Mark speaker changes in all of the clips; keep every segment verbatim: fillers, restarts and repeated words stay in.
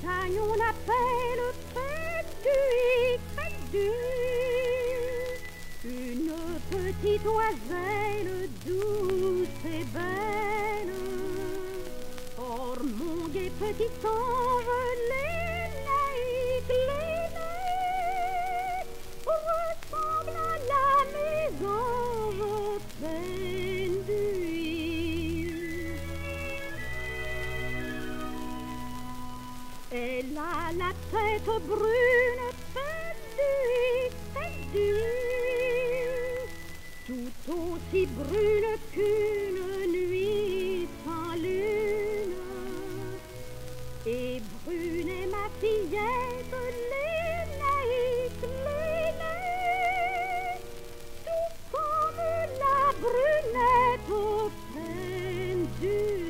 Speaker 1: montagne on appelle Pendu, Pendu. Une petite oiselle douce et belle. Or mon gai petit ange, l'aîné, l'aîné, ressemble à la mésange pendue. Elle a la tête brune, pendue, pendue, tout aussi brune qu'une nuit sans lune. Et brune est ma fillette, l'aînée, l'aînée, tout comme la brunette pendue.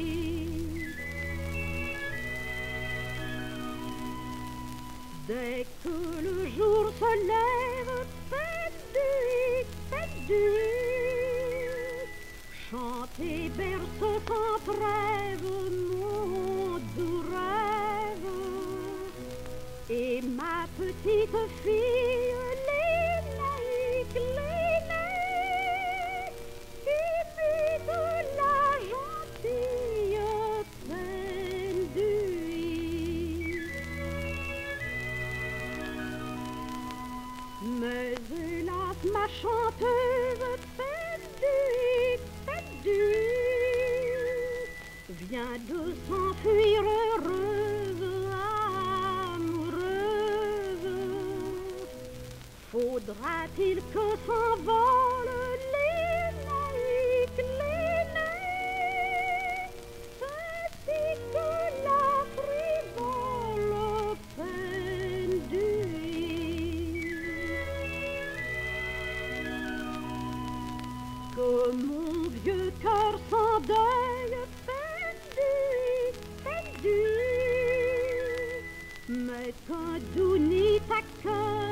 Speaker 1: Dès que le jour se lève, Pendu, Pendu, chante et berce sans trêve mon doux rêve. Et ma petite fille, l'aînée, l'aînée, imite la gentille Pendue. Mais hélas, ma chanteuse Pendue, Pendue, vient de s'enfuir heureuse, amoureuse. Faudra-t-il que s'envole l'aînée, l'aînée, ainsi que la frivole Pendue? Que mon vieux cœur s'endeuille, Pendu, Pendu, mais qu'un doux nid t'accueille.